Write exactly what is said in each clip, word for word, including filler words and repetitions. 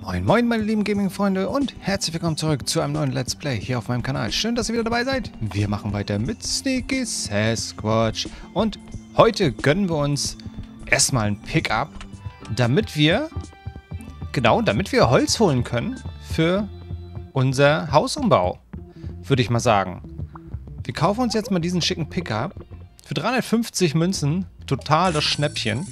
Moin moin meine lieben Gaming-Freunde und herzlich willkommen zurück zu einem neuen Let's Play hier auf meinem Kanal. Schön, dass ihr wieder dabei seid. Wir machen weiter mit Sneaky Sasquatch und heute gönnen wir uns erstmal ein Pickup, damit wir, genau, damit wir Holz holen können für unser Hausumbau, würde ich mal sagen. Wir kaufen uns jetzt mal diesen schicken Pickup für dreihundertfünfzig Münzen, total das Schnäppchen.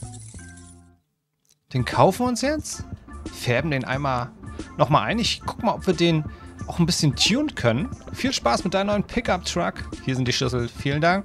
Den kaufen wir uns jetzt. Färben den einmal nochmal ein. Ich guck mal, ob wir den auch ein bisschen tunen können. Viel Spaß mit deinem neuen Pickup-Truck. Hier sind die Schlüssel. Vielen Dank.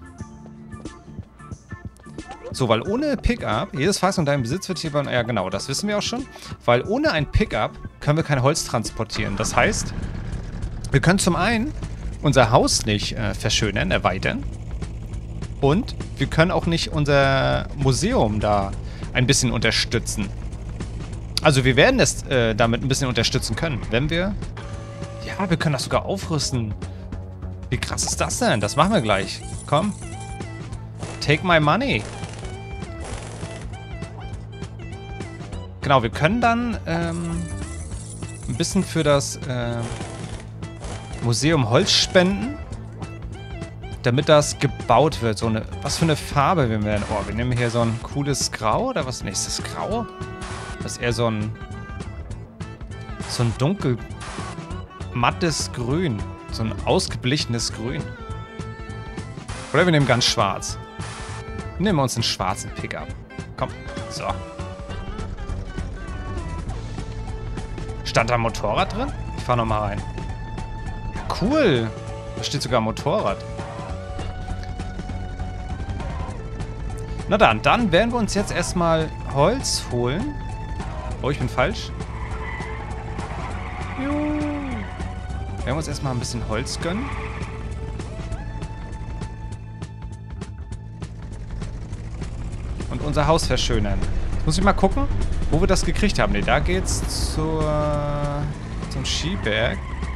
So, weil ohne Pickup, jedes Fahrzeug in deinem Besitz wird hier... Ja, genau, das wissen wir auch schon. Weil ohne ein Pickup können wir kein Holz transportieren. Das heißt, wir können zum einen unser Haus nicht äh, verschönern, erweitern. Und wir können auch nicht unser Museum da ein bisschen unterstützen. Also wir werden es äh, damit ein bisschen unterstützen können, wenn wir... Ja, wir können das sogar aufrüsten. Wie krass ist das denn? Das machen wir gleich. Komm. Take my money. Genau, wir können dann ähm, ein bisschen für das äh, Museum Holz spenden, damit das gebaut wird. So eine... Was für eine Farbe wir werden. Oh, wir nehmen hier so ein cooles Grau oder was? Nee, ist das Grau? Das ist eher so ein so ein dunkel mattes Grün. So ein ausgeblichenes Grün. Oder wir nehmen ganz schwarz. Nehmen wir uns einen schwarzen Pickup. Komm. So. Stand da ein Motorrad drin? Ich fahr noch mal rein. Cool. Da steht sogar ein Motorrad. Na dann, dann werden wir uns jetzt erstmal Holz holen. Oh, ich bin falsch. Juhu. Werden wir uns erstmal ein bisschen Holz gönnen. Und unser Haus verschönern. Jetzt muss ich mal gucken, wo wir das gekriegt haben. Ne, da geht's zur, zum Skiberg.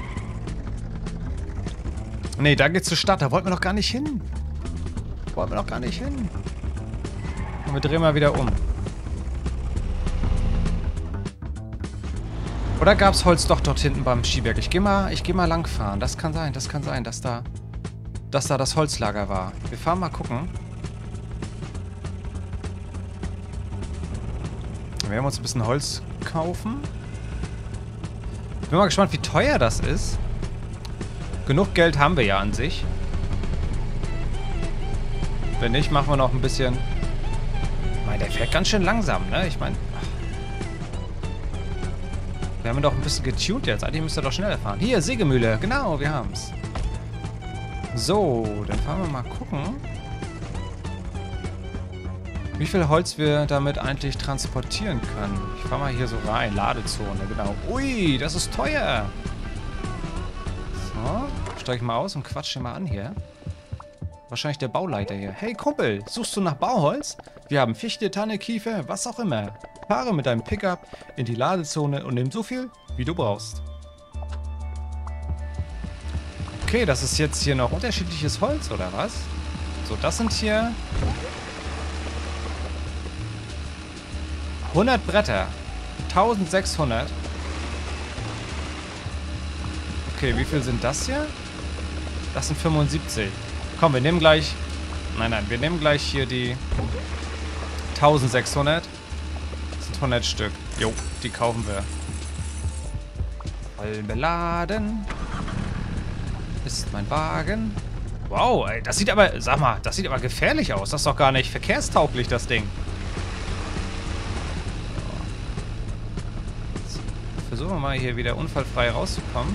Ne, da geht's zur Stadt. Da wollten wir noch gar nicht hin. Wollten wir noch gar nicht hin. Und wir drehen mal wieder um. Oder gab es Holz doch dort hinten beim Skiberg? Ich gehe mal, ich geh mal langfahren. Das kann sein, das kann sein, dass da, dass da das Holzlager war. Wir fahren mal gucken. Wir werden uns ein bisschen Holz kaufen. Ich bin mal gespannt, wie teuer das ist. Genug Geld haben wir ja an sich. Wenn nicht, machen wir noch ein bisschen... Ich meine, der fährt ganz schön langsam, ne? Ich meine... Wir haben ihn doch ein bisschen getuned jetzt. Eigentlich müsste er doch schneller fahren. Hier, Sägemühle. Genau, wir haben's. So, dann fahren wir mal gucken, wie viel Holz wir damit eigentlich transportieren können. Ich fahre mal hier so rein. Ladezone, genau. Ui, das ist teuer. So, steige ich mal aus und quatsche mal an hier. Wahrscheinlich der Bauleiter hier. Hey Kumpel, suchst du nach Bauholz? Wir haben Fichte, Tanne, Kiefer, was auch immer. Fahre mit deinem Pickup in die Ladezone und nimm so viel, wie du brauchst. Okay, das ist jetzt hier noch unterschiedliches Holz, oder was? So, das sind hier hundert Bretter. eintausendsechshundert. Okay, wie viel sind das hier? Das sind fünfundsiebzig. Komm, wir nehmen gleich... Nein, nein, wir nehmen gleich hier die eintausendsechshundert. Das sind hundert Stück. Jo, die kaufen wir. Voll beladen ist mein Wagen. Wow, ey, das sieht aber... Sag mal, das sieht aber gefährlich aus. Das ist doch gar nicht verkehrstauglich, das Ding. So. Versuchen wir mal hier wieder unfallfrei rauszukommen.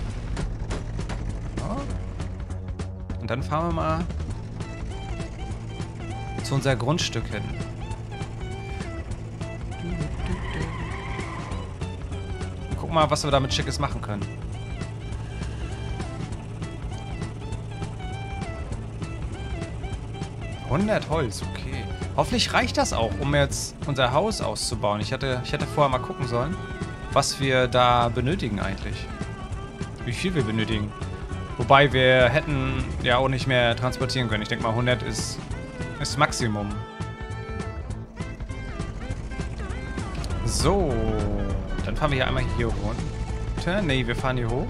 Und dann fahren wir mal zu unser Grundstück hin. Guck mal, was wir damit Schickes machen können. hundert Holz, okay. Hoffentlich reicht das auch, um jetzt unser Haus auszubauen. Ich hatte, ich hätte vorher mal gucken sollen, was wir da benötigen eigentlich. Wie viel wir benötigen. Wobei wir hätten ja auch nicht mehr transportieren können. Ich denke mal, hundert ist, ist Maximum. So. Dann fahren wir hier einmal hier runter. Nee, wir fahren hier hoch.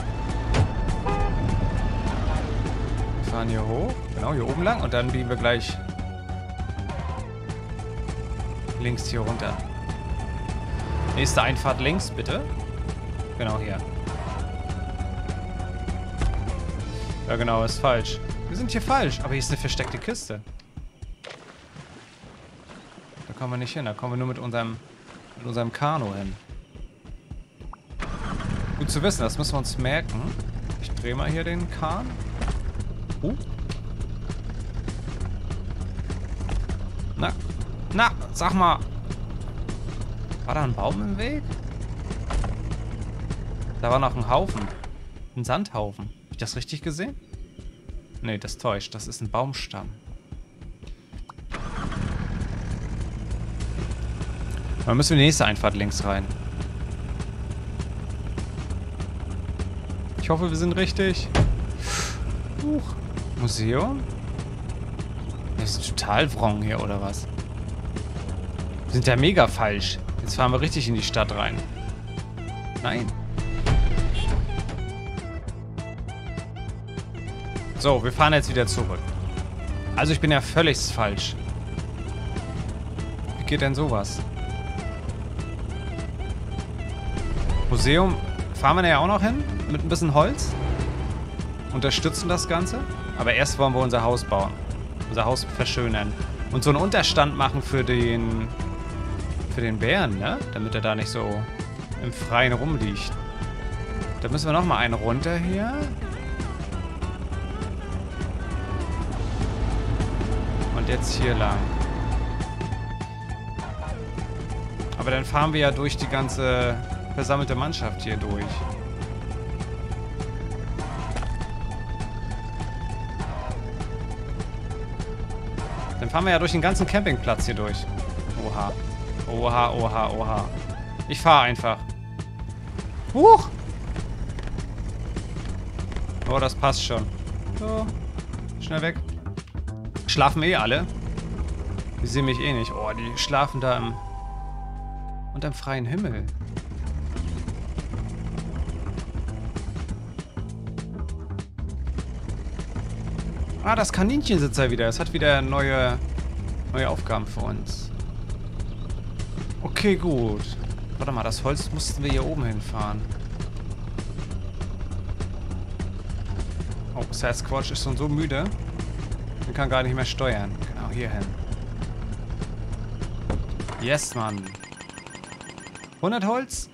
Wir fahren hier hoch. Genau, hier oben lang. Und dann biegen wir gleich links hier runter. Nächste Einfahrt links, bitte. Genau hier. Ja, genau, ist falsch. Wir sind hier falsch, aber hier ist eine versteckte Kiste. Da kommen wir nicht hin, da kommen wir nur mit unserem, mit unserem Kanu hin. Gut zu wissen, das müssen wir uns merken. Ich drehe mal hier den Kahn. Uh. Na, na, sag mal. War da ein Baum im Weg? Da war noch ein Haufen. Ein Sandhaufen. Hab ich das richtig gesehen? Nee, das täuscht. Das ist ein Baumstamm. Dann müssen wir die nächste Einfahrt links rein. Ich hoffe, wir sind richtig. Huch. Museum? Das ist total wrong hier, oder was? Wir sind ja mega falsch. Jetzt fahren wir richtig in die Stadt rein. Nein. So, wir fahren jetzt wieder zurück. Also ich bin ja völlig falsch. Wie geht denn sowas? Museum fahren wir da ja auch noch hin. Mit ein bisschen Holz. Unterstützen das Ganze. Aber erst wollen wir unser Haus bauen. Unser Haus verschönern. Und so einen Unterstand machen für den... Für den Bären, ne? Damit er da nicht so im Freien rumliegt. Da müssen wir nochmal einen runter hier. Und jetzt hier lang. Aber dann fahren wir ja durch die ganze versammelte Mannschaft hier durch. Dann fahren wir ja durch den ganzen Campingplatz hier durch. Oha. Oha, oha, oha. Ich fahre einfach. Huch! Oh, das passt schon. So. Schnell weg. Schlafen eh alle. Die sehen mich eh nicht. Oh, die schlafen da im... unterm freien Himmel. Ah, das Kaninchen sitzt da wieder. Es hat wieder neue, neue Aufgaben für uns. Okay, gut. Warte mal, das Holz mussten wir hier oben hinfahren. Oh, Sasquatch ist schon so müde. Er kann gar nicht mehr steuern. Genau, hier hin. Yes, Mann. hundert Holz?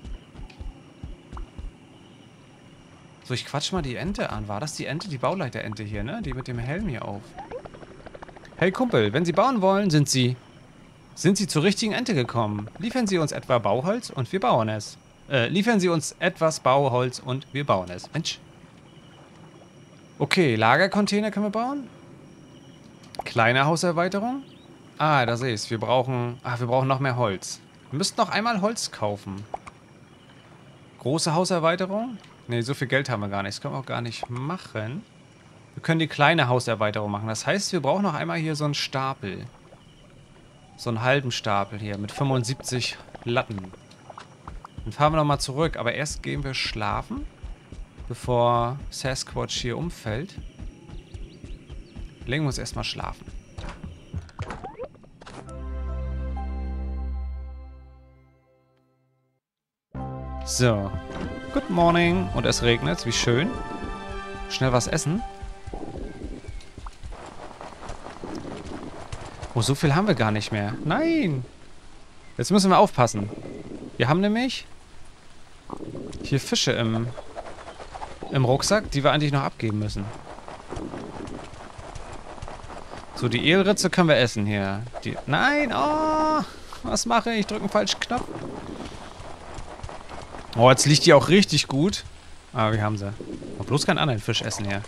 So, ich quatsch mal die Ente an. War das die Ente? Die Bauleiterente hier, ne? Die mit dem Helm hier auf. Hey Kumpel, wenn Sie bauen wollen, sind Sie... Sind Sie zur richtigen Ente gekommen? Liefern Sie uns etwa Bauholz und wir bauen es. Äh, liefern Sie uns etwas Bauholz und wir bauen es. Mensch. Okay, Lagercontainer können wir bauen. Kleine Hauserweiterung. Ah, da sehe ich es. Wir brauchen... Ah, wir brauchen noch mehr Holz. Wir müssten noch einmal Holz kaufen. Große Hauserweiterung. Ne, so viel Geld haben wir gar nicht. Das können wir auch gar nicht machen. Wir können die kleine Hauserweiterung machen. Das heißt, wir brauchen noch einmal hier so einen Stapel. So einen halben Stapel hier mit fünfundsiebzig Latten. Dann fahren wir nochmal zurück. Aber erst gehen wir schlafen, bevor Sasquatch hier umfällt. Legen wir uns erstmal schlafen. So. Good morning. Und es regnet. Wie schön. Schnell was essen. Oh, so viel haben wir gar nicht mehr. Nein. Jetzt müssen wir aufpassen. Wir haben nämlich hier Fische im, im Rucksack, die wir eigentlich noch abgeben müssen. So, die Eelritze können wir essen hier. Die, nein, oh, was mache ich? Ich drücke einen falschen Knopf. Oh, jetzt liegt die auch richtig gut. Aber wir haben sie. Aber bloß keinen anderen Fisch essen hier.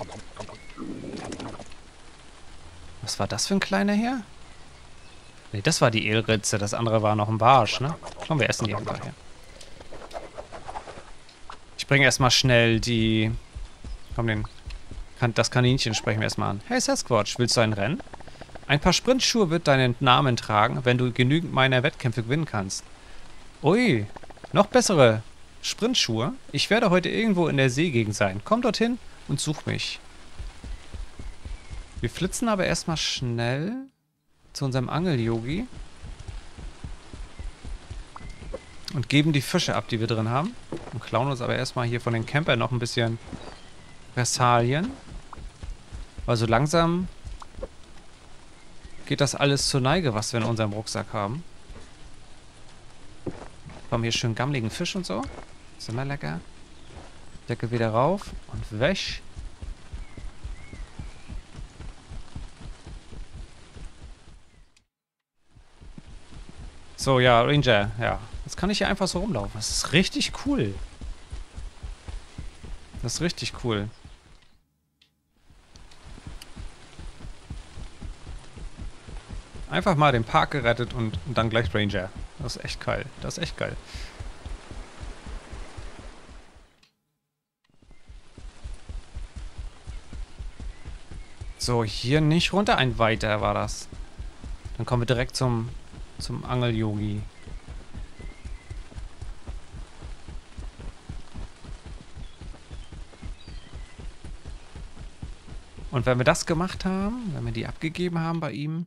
Was war das für ein kleiner hier? Ne, das war die Eelritze. Das andere war noch ein Barsch, ne? Komm, wir essen die einfach hier. Ich bringe erstmal schnell die... Komm, den... Das Kaninchen sprechen wir erstmal an. Hey Sasquatch, willst du ein Rennen? Ein paar Sprintschuhe wird deinen Namen tragen, wenn du genügend meiner Wettkämpfe gewinnen kannst. Ui. noch bessere Sprintschuhe. Ich werde heute irgendwo in der Seegegend sein. Komm dorthin und such mich. Wir flitzen aber erstmal schnell zu unserem Angel-Yogi. Und geben die Fische ab, die wir drin haben. Und klauen uns aber erstmal hier von den Campern noch ein bisschen Versalien. Weil so langsam geht das alles zur Neige, was wir in unserem Rucksack haben. Wir haben hier schön gammeligen Fisch und so. Ist immer lecker. Deckel wieder rauf und weg. So, ja, Ranger, ja. Jetzt kann ich hier einfach so rumlaufen. Das ist richtig cool. Das ist richtig cool. Einfach mal den Park gerettet und, und dann gleich Ranger. Das ist echt geil. Das ist echt geil. So, hier nicht runter. Ein weiter war das. Dann kommen wir direkt zum, zum Angel-Yogi. Und wenn wir das gemacht haben, wenn wir die abgegeben haben bei ihm,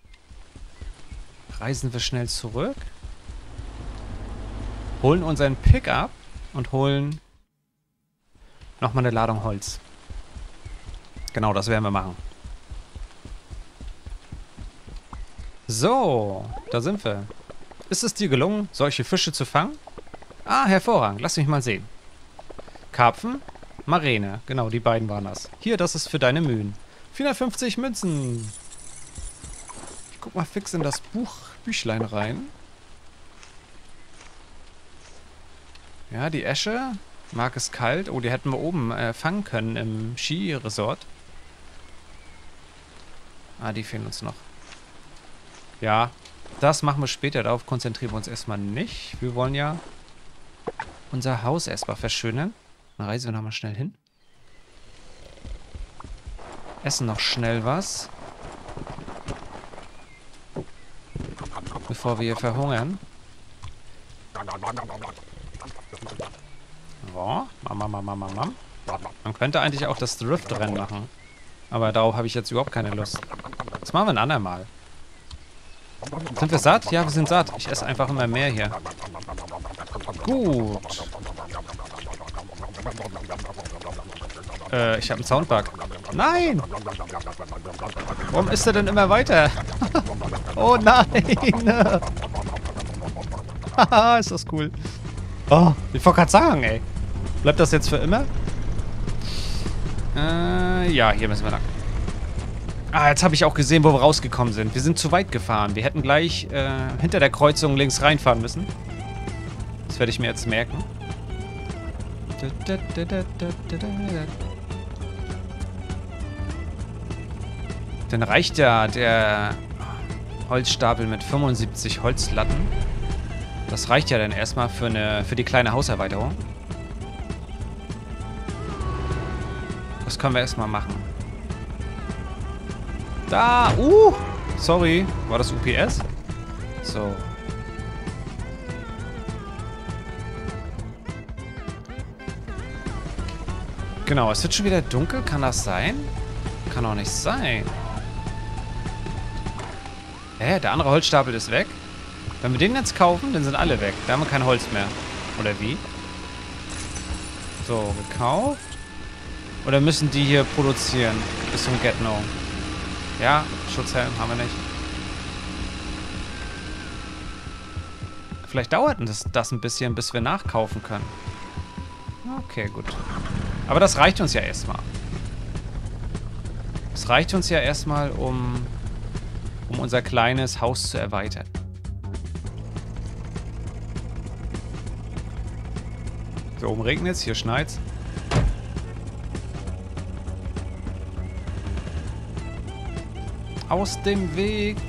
reisen wir schnell zurück, holen unseren Pickup und holen nochmal eine Ladung Holz. Genau, das werden wir machen. So, da sind wir. Ist es dir gelungen, solche Fische zu fangen? Ah, hervorragend. Lass mich mal sehen. Karpfen, Marene. Genau, die beiden waren das. Hier, das ist für deine Mühen. vierhundertfünfzig Münzen. Ich guck mal fix in das Buch, Büchlein rein. Ja, die Esche. Mag es kalt. Oh, die hätten wir oben äh, fangen können im Skiresort. Ah, die fehlen uns noch. Ja, das machen wir später. Darauf konzentrieren wir uns erstmal nicht. Wir wollen ja unser Haus erstmal verschönern. Dann reisen wir nochmal schnell hin. Essen noch schnell was. Bevor wir hier verhungern. So, Mama, Mama, Mama. Man könnte eigentlich auch das Drift-Rennen machen. Aber darauf habe ich jetzt überhaupt keine Lust. Das machen wir ein andermal. Sind wir satt? Ja, wir sind satt. Ich esse einfach immer mehr hier. Gut. Äh, ich habe einen Soundbug. Nein! Warum ist er denn immer weiter? Oh nein! Haha, ist das cool. Oh, ich wollte gerade sagen, ey. Bleibt das jetzt für immer? Äh, ja, hier müssen wir lang. Ah, jetzt habe ich auch gesehen, wo wir rausgekommen sind. Wir sind zu weit gefahren. Wir hätten gleich äh, hinter der Kreuzung links reinfahren müssen. Das werde ich mir jetzt merken. Dann reicht ja der Holzstapel mit fünfundsiebzig Holzlatten. Das reicht ja dann erstmal für, eine, für die kleine Hauserweiterung. Das können wir erstmal machen. Da! Uh! Sorry. War das U P S? So. Genau, es wird schon wieder dunkel. Kann das sein? Kann auch nicht sein. Hä? Der andere Holzstapel ist weg? Wenn wir den jetzt kaufen, dann sind alle weg. Da haben wir kein Holz mehr. Oder wie? So, gekauft. Oder müssen die hier produzieren? Bis zum Get No. Ja, Schutzhelm haben wir nicht. Vielleicht dauert das, das ein bisschen, bis wir nachkaufen können. Okay, gut. Aber das reicht uns ja erstmal. Das reicht uns ja erstmal, um, um unser kleines Haus zu erweitern. Hier oben regnet es, hier schneit's. Aus dem Weg.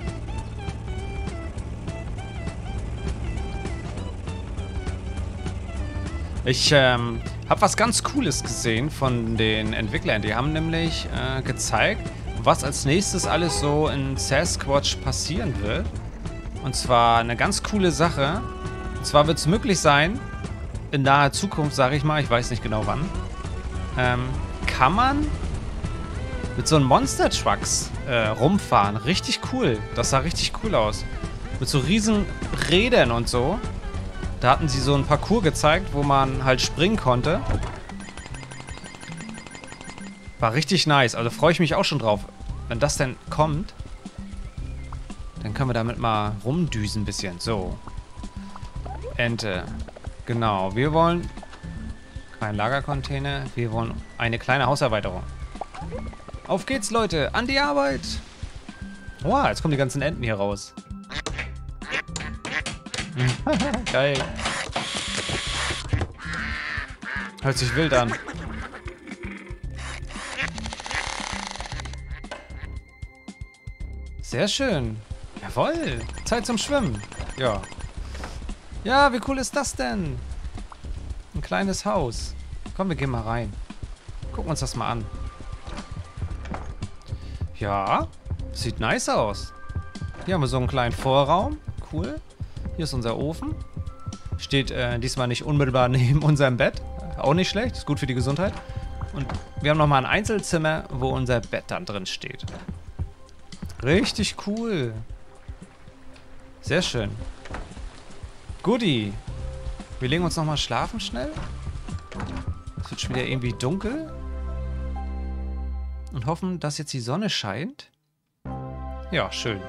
Ich ähm, habe was ganz Cooles gesehen von den Entwicklern. Die haben nämlich äh, gezeigt, was als nächstes alles so in Sasquatch passieren wird. Und zwar eine ganz coole Sache. Und zwar wird es möglich sein, in naher Zukunft, sage ich mal, ich weiß nicht genau wann, ähm, kann man mit so einem Monster Trucks äh, rumfahren. Richtig cool. Das sah richtig cool aus. Mit so riesen Rädern und so. Da hatten sie so ein Parcours gezeigt, wo man halt springen konnte. War richtig nice. Also freue ich mich auch schon drauf. Wenn das denn kommt, dann können wir damit mal rumdüsen ein bisschen. So. Ente. Genau. Wir wollen kein Lagercontainer. Wir wollen eine kleine Hauserweiterung. Auf geht's, Leute. An die Arbeit. Wow, jetzt kommen die ganzen Enten hier raus. Geil. Hört sich wild an. Sehr schön. Jawohl. Zeit zum Schwimmen. Ja. Ja, wie cool ist das denn? Ein kleines Haus. Komm, wir gehen mal rein. Gucken uns das mal an. Ja. Sieht nice aus. Hier haben wir so einen kleinen Vorraum. Cool. Hier ist unser Ofen. Steht äh, diesmal nicht unmittelbar neben unserem Bett. Auch nicht schlecht. Ist gut für die Gesundheit. Und wir haben nochmal ein Einzelzimmer, wo unser Bett dann drin steht. Richtig cool. Sehr schön. Guti. Wir legen uns nochmal schlafen schnell. Es wird schon wieder irgendwie dunkel. Und hoffen, dass jetzt die Sonne scheint. Ja, schön.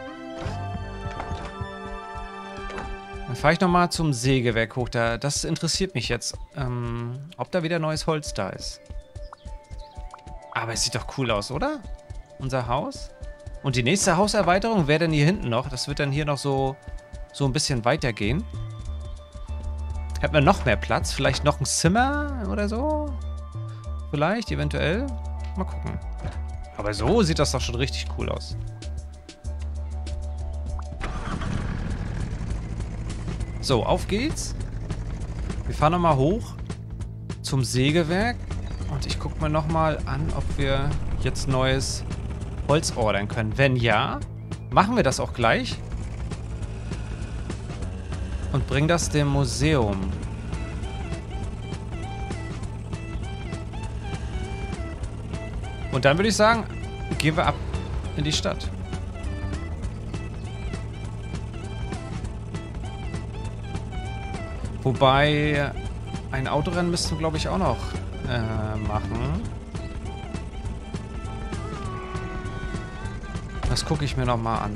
Dann fahre ich nochmal zum Sägewerk hoch. Da, das interessiert mich jetzt. Ähm, ob da wieder neues Holz da ist. Aber es sieht doch cool aus, oder? Unser Haus. Und die nächste Hauserweiterung wäre dann hier hinten noch. Das wird dann hier noch so, so ein bisschen weitergehen. Hätten wir noch mehr Platz. Vielleicht noch ein Zimmer oder so. Vielleicht, eventuell. Mal gucken. Aber so sieht das doch schon richtig cool aus. So, auf geht's. Wir fahren nochmal hoch zum Sägewerk. Und ich gucke mir nochmal an, ob wir jetzt neues Holz ordern können. Wenn ja, machen wir das auch gleich. Und bringen das dem Museum. Und dann würde ich sagen, gehen wir ab in die Stadt. Wobei, ein Autorennen müssten wir, glaube ich, auch noch äh, machen. Das gucke ich mir nochmal an.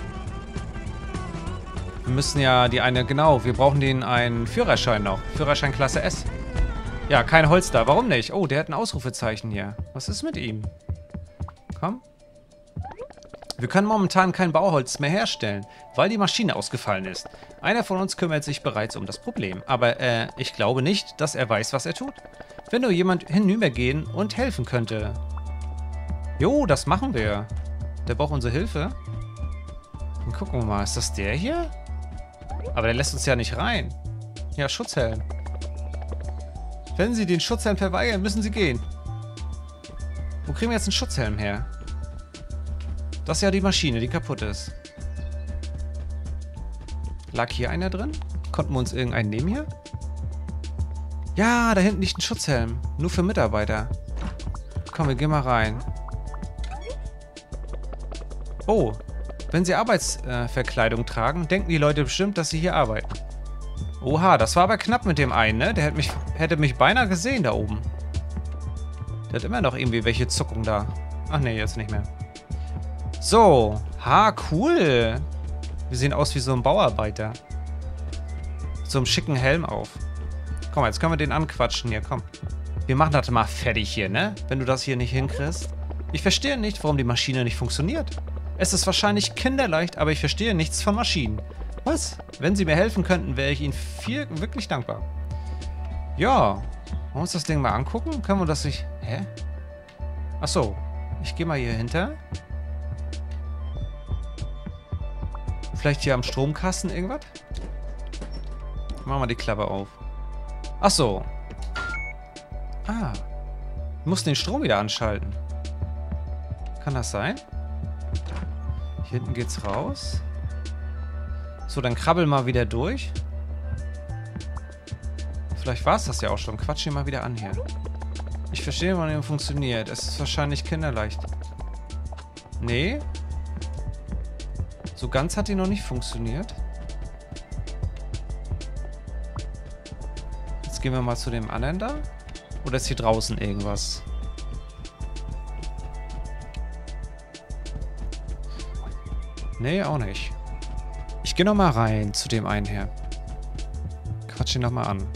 Wir müssen ja die eine, genau, wir brauchen den einen Führerschein noch. Führerschein Klasse S. Ja, kein Holz da. Warum nicht? Oh, der hat ein Ausrufezeichen hier. Was ist mit ihm? Komm. Wir können momentan kein Bauholz mehr herstellen, weil die Maschine ausgefallen ist. Einer von uns kümmert sich bereits um das Problem. Aber äh, ich glaube nicht, dass er weiß, was er tut. Wenn nur jemand hinübergehen und helfen könnte. Jo, das machen wir. Der braucht unsere Hilfe. Dann gucken wir mal. Ist das der hier? Aber der lässt uns ja nicht rein. Ja, Schutzhelm. Wenn Sie den Schutzhelm verweigern, müssen Sie gehen. Wo kriegen wir jetzt einen Schutzhelm her? Das ist ja die Maschine, die kaputt ist. Lag hier einer drin? Konnten wir uns irgendeinen nehmen hier? Ja, da hinten liegt ein Schutzhelm. Nur für Mitarbeiter. Komm, wir gehen mal rein. Oh, wenn Sie Arbeitsverkleidung äh, tragen, denken die Leute bestimmt, dass Sie hier arbeiten. Oha, das war aber knapp mit dem einen, ne? Der hätte mich, hätte mich beinahe gesehen da oben. Der hat immer noch irgendwie welche Zuckung da. Ach nee, jetzt nicht mehr. So, ha, cool. Wir sehen aus wie so ein Bauarbeiter. Mit so einem schicken Helm auf. Komm mal, jetzt können wir den anquatschen hier, komm. Wir machen das mal fertig hier, ne? Wenn du das hier nicht hinkriegst. Ich verstehe nicht, warum die Maschine nicht funktioniert. Es ist wahrscheinlich kinderleicht, aber ich verstehe nichts von Maschinen. Was? Wenn Sie mir helfen könnten, wäre ich Ihnen viel, wirklich dankbar. Ja. Wollen wir uns das Ding mal angucken? Können wir das nicht... Hä? Achso. Ich gehe mal hier hinter. Vielleicht hier am Stromkasten irgendwas? Machen wir die Klappe auf. Achso. Ah. Wir mussten den Strom wieder anschalten. Kann das sein? Hier hinten geht's raus. So, dann krabbel mal wieder durch. Vielleicht war es das ja auch schon. Quatsch ihn mal wieder an hier. Ich verstehe, wann er funktioniert. Es ist wahrscheinlich kinderleicht. Nee. So ganz hat die noch nicht funktioniert. Jetzt gehen wir mal zu dem anderen da. Oder ist hier draußen irgendwas? Nee, auch nicht. Ich gehe nochmal rein zu dem einen her. Quatsch ihn nochmal an.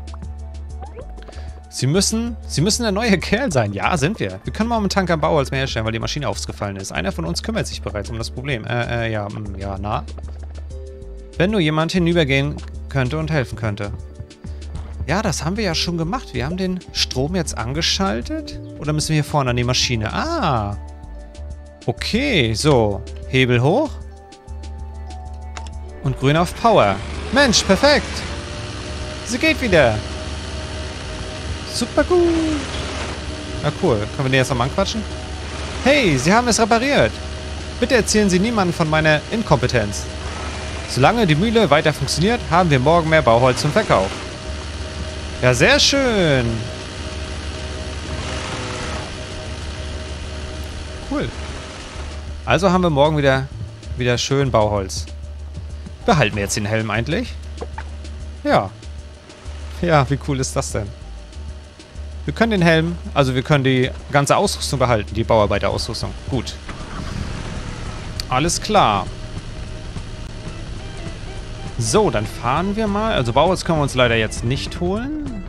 Sie müssen, Sie müssen der neue Kerl sein. Ja, sind wir. Wir können momentan kein Bauholz mehr herstellen, weil die Maschine aufgefallen ist. Einer von uns kümmert sich bereits um das Problem. Äh, äh, ja, mh, ja, na. Wenn nur jemand hinübergehen könnte und helfen könnte. Ja, das haben wir ja schon gemacht. Wir haben den Strom jetzt angeschaltet. Oder müssen wir hier vorne an die Maschine? Ah. Okay, so. Hebel hoch. Und grün auf Power. Mensch, perfekt. Sie geht wieder. Super gut. Na cool. Können wir den jetzt nochmal anquatschen? Hey, Sie haben es repariert. Bitte erzählen Sie niemandem von meiner Inkompetenz. Solange die Mühle weiter funktioniert, haben wir morgen mehr Bauholz zum Verkauf. Ja, sehr schön. Cool. Also haben wir morgen wieder, wieder schön Bauholz. Behalten wir jetzt den Helm eigentlich? Ja. Ja, wie cool ist das denn? Wir können den Helm, also wir können die ganze Ausrüstung behalten, die Bauarbeiterausrüstung. Gut. Alles klar. So, dann fahren wir mal. Also Bauholz können wir uns leider jetzt nicht holen.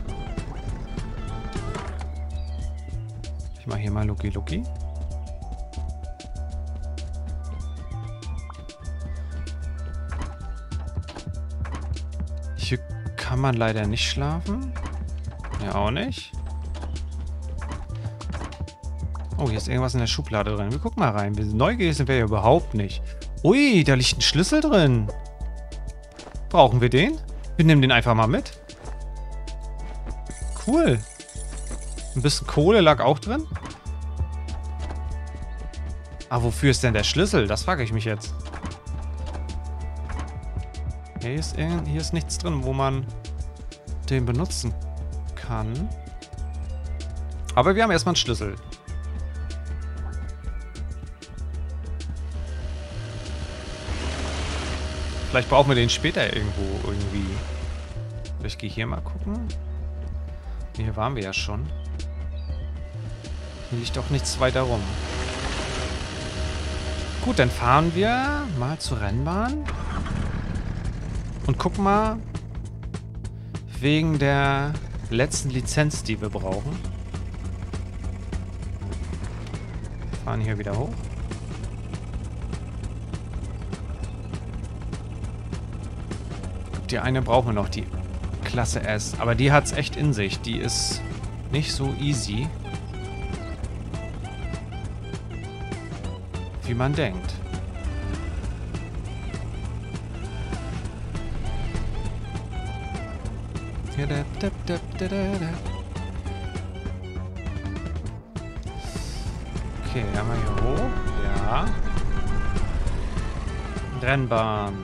Ich mache hier mal Lucky Lucky. Hier kann man leider nicht schlafen. Ja, auch nicht. Oh, hier ist irgendwas in der Schublade drin. Wir gucken mal rein. Wir sind neugierig, sind wir ja überhaupt nicht. Ui, da liegt ein Schlüssel drin. Brauchen wir den? Wir nehmen den einfach mal mit. Cool. Ein bisschen Kohle lag auch drin. Ah, wofür ist denn der Schlüssel? Das frage ich mich jetzt. Hier ist, hier ist nichts drin, wo man den benutzen kann. Aber wir haben erstmal einen Schlüssel. Vielleicht brauchen wir den später irgendwo irgendwie. Ich gehe hier mal gucken. Hier waren wir ja schon. Hier liegt doch nichts weiter rum. Gut, dann fahren wir mal zur Rennbahn. Und gucken mal wegen der letzten Lizenz, die wir brauchen. Wir fahren hier wieder hoch. Die eine brauchen wir noch, die Klasse S. Aber die hat es echt in sich. Die ist nicht so easy, wie man denkt. Okay, haben wir hier hoch. Ja. Rennbahn.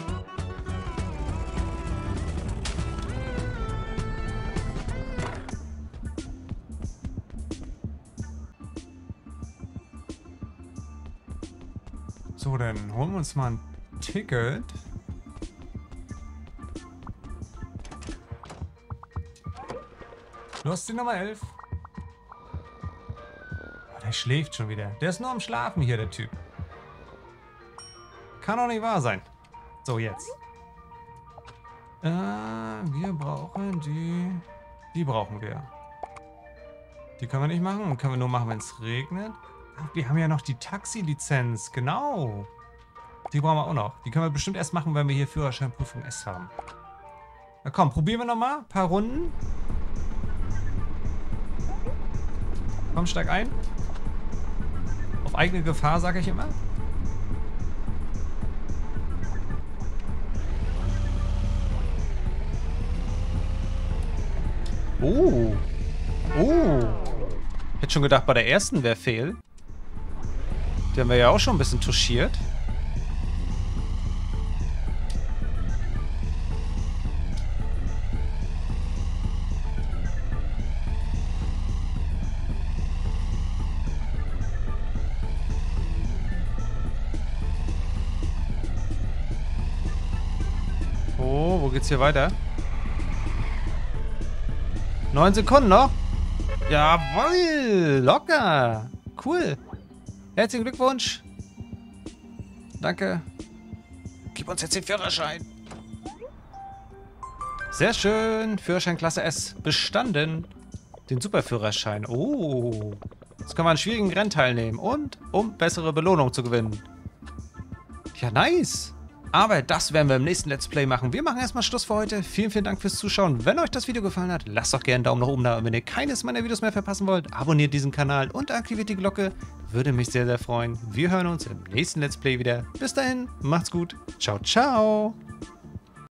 So, dann holen wir uns mal ein Ticket. Du hast die Nummer elf. Oh, der schläft schon wieder. Der ist nur am Schlafen hier, der Typ. Kann doch nicht wahr sein. So, jetzt. Äh, wir brauchen die... Die brauchen wir. Die können wir nicht machen. Können wir nur machen, wenn es regnet. Ach, wir haben ja noch die Taxi-Lizenz. Genau. Die brauchen wir auch noch. Die können wir bestimmt erst machen, wenn wir hier Führerscheinprüfung S haben. Na komm, probieren wir nochmal. Ein paar Runden. Komm, steig ein. Auf eigene Gefahr, sage ich immer. Oh. Oh. Ich hätte schon gedacht, bei der ersten wäre fehl. Die haben wir ja auch schon ein bisschen touchiert. geht's hier weiter? Neun Sekunden noch. Jawohl, locker. Cool. Herzlichen Glückwunsch. Danke. Gib uns jetzt den Führerschein. Sehr schön. Führerschein Klasse S bestanden. Den Superführerschein. Oh. Jetzt können wir an schwierigen Rennen teilnehmen. Und um bessere Belohnung zu gewinnen. Ja, nice. Aber das werden wir im nächsten Let's Play machen. Wir machen erstmal Schluss für heute. Vielen, vielen Dank fürs Zuschauen. Wenn euch das Video gefallen hat, lasst doch gerne einen Daumen nach oben da. Und wenn ihr keines meiner Videos mehr verpassen wollt, abonniert diesen Kanal und aktiviert die Glocke. Würde mich sehr, sehr freuen. Wir hören uns im nächsten Let's Play wieder. Bis dahin, macht's gut. Ciao, ciao.